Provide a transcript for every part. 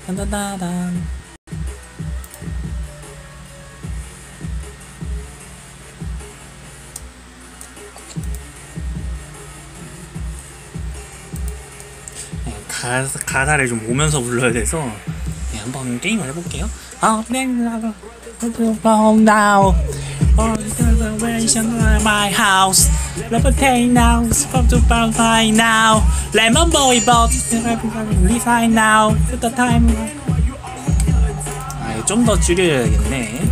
따다다단. 가사를 좀 오면서 불러야 돼서 네, 한번 게임을 해볼게요. Now, my house, levitate now, stop to buy now, lemon boy bought, refine now, at the time. 좀 더 줄여야겠네.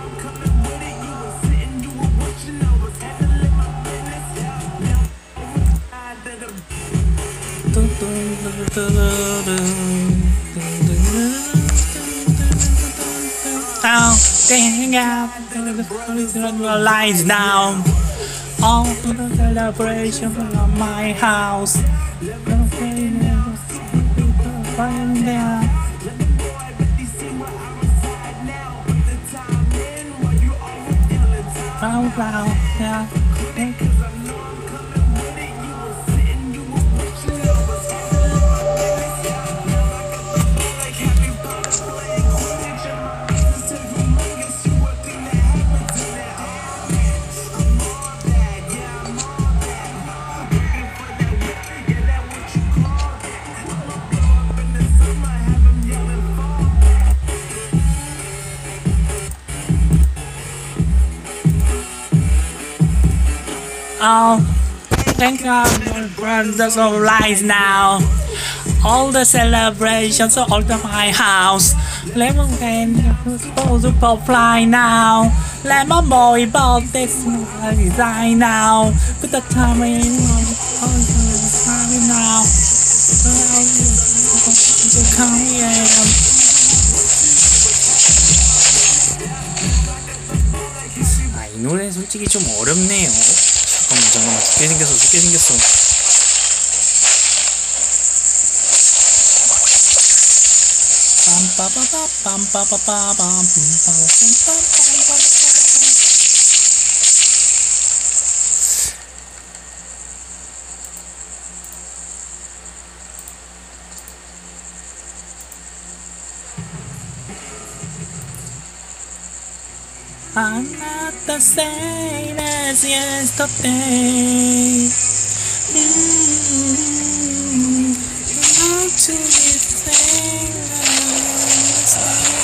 Now, hang out, lights down. All the celebration of my house. Yeah. Oh, thank God for the sunrise now. All the celebrations all over my house. Lemon can supposed to fly now. Lemon boy bought this design now. Put the time in now. Come here. 이 노래 솔직히 좀 어렵네요. 잠깐만 죽게 생겼어. I'm not the same as yesterday. Not to be same as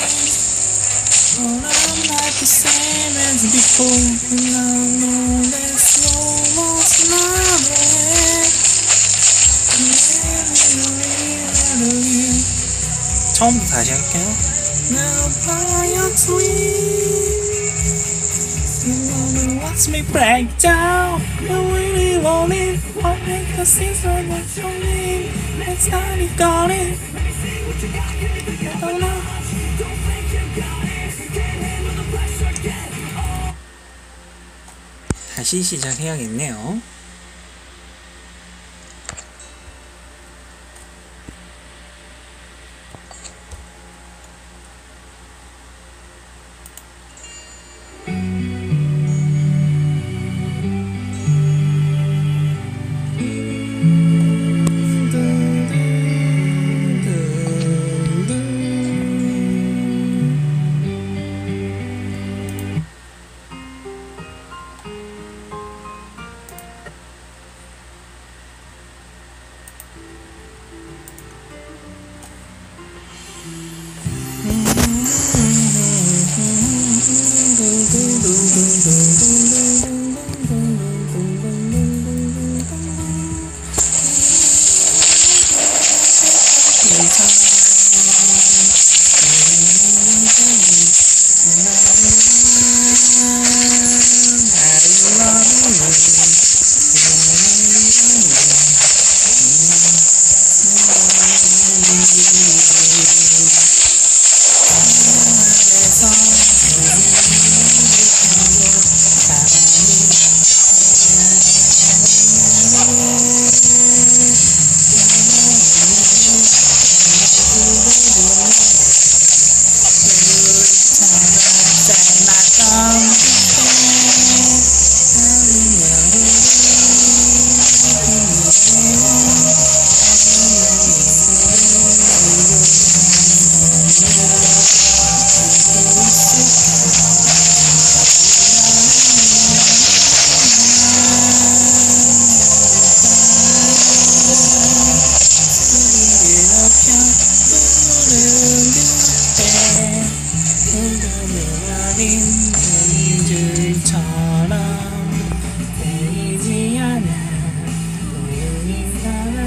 oh, I'm not the same as before. No, there's no more nothing. 처음부터 다시 할게요. Now by your sweet. Watch me break down. You really want it. I'll make a scene so much for me. Next time you got it. I don't know. 다시 시작해야겠네요.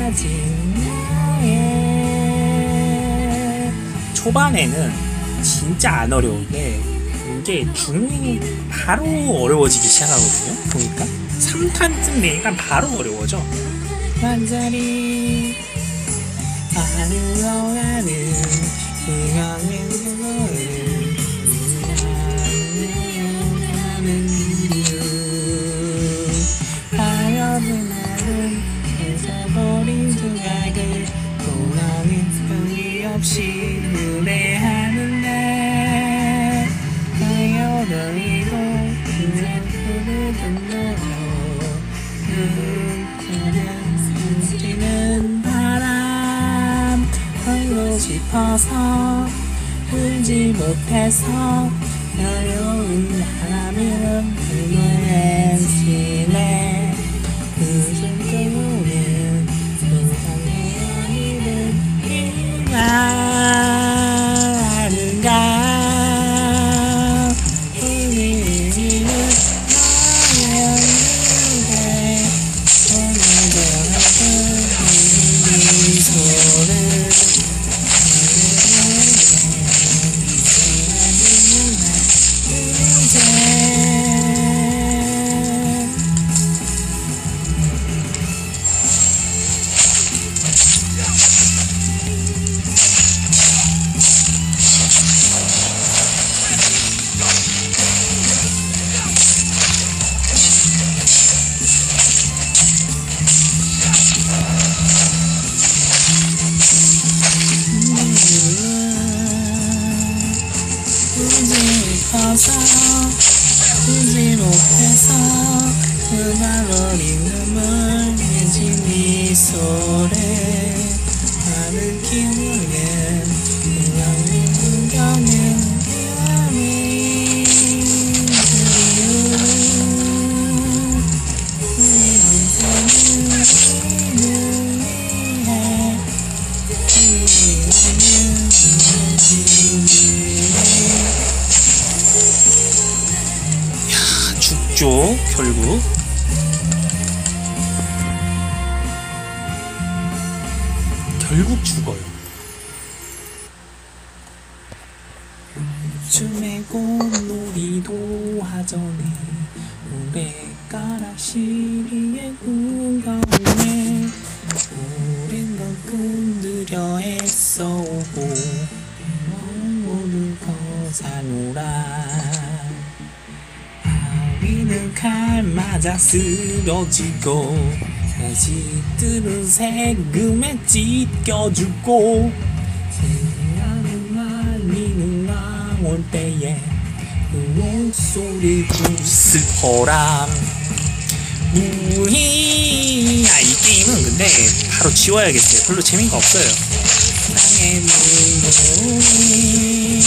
초반에는 진짜 안 어려운데 이게 바로 어려워지기 시작하거든요. 보니까 3탄쯤 되니까 바로 어려워져. 완전히 흘러가는 잊어버린 조각을 돌아오는 소리 없이 노래하는 날 하여더이도 그녀를 건너요 스치는 바람 홀로 싶어서 울지 못해서 어려운 바람은 불면치네 요즘 떠오는 소상한 이름 아는가 우리는 나였는데 오늘도 하던 미소를 울지 못해서 흘러버린 눈물 맺은 미소를 하늘 기울는 그녀는 그녀는 미안해 죽죠 결국. 결국 죽어요. 춤의 꽃놀이도 하전에 우레가락 시리에 구경에 오랜 걸 끈들여 애써오고 모두 거사노라 바위는 칼 맞아 쓰러지고 가시들은 세금에 찢겨주고 새하늘 날리는 나올 때에 그 목소리 구스퍼람 무희. 이 게임은 근데 바로 지워야겠어요. 별로 재미가 없어요. 땅의 문동이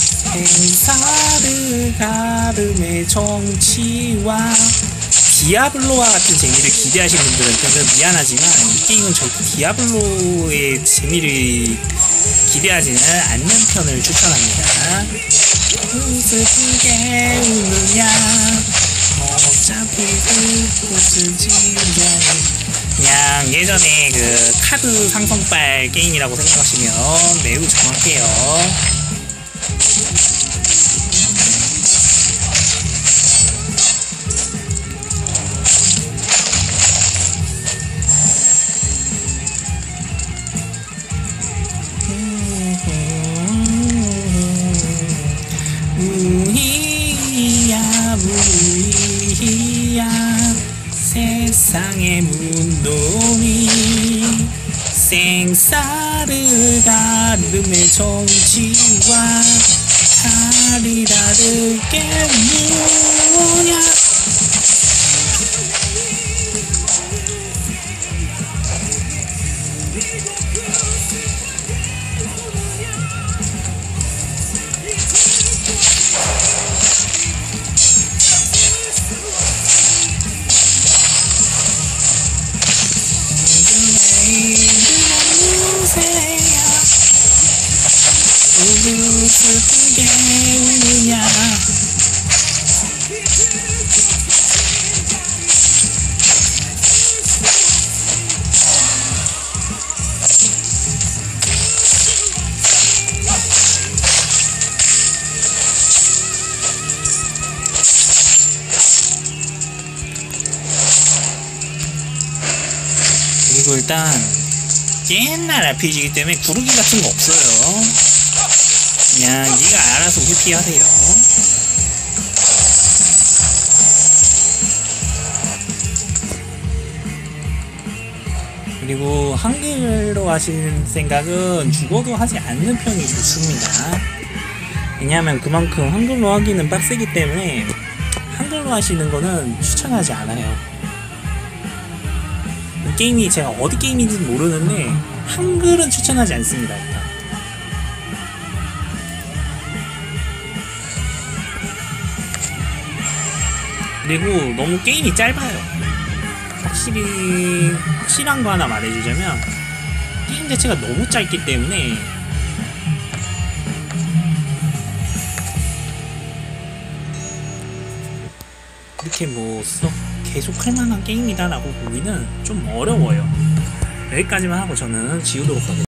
행사르 가름의 정치와 디아블로와 같은 재미를 기대하시는 분들한테는 미안하지만 이 게임은 절대 디아블로의 재미를 기대하지는 않는 편을 추천합니다. 슬프게 우느냐 어차피 그 꽃을 지우자니 그냥 예전에 그 카드 상성빨 게임이라고 생각하시면 매우 정확해요. 세상의 문동이 생사르 가름의 정치와 칼이 다를 게 뭐냐. 슬프게 우느냐 일단 옛날 RPG이기 때문에 구르기 같은 거 없어요. 그냥 네가 알아서 회피하세요. 그리고 한글로 하시는 생각은 죽어도 하지 않는 편이 좋습니다. 왜냐하면 그만큼 한글로 하기는 빡세기 때문에 한글로 하시는 거는 추천하지 않아요. 이 게임이 제가 어디 게임인지는 모르는데 한글은 추천하지 않습니다. 일단. 그리고 너무 게임이 짧아요. 확실한 거 하나 말해주자면 게임 자체가 너무 짧기 때문에 이렇게 뭐 썩 계속 할만한 게임이다 라고 보기는 좀 어려워요. 여기까지만 하고 저는 지우도록 하겠습니다.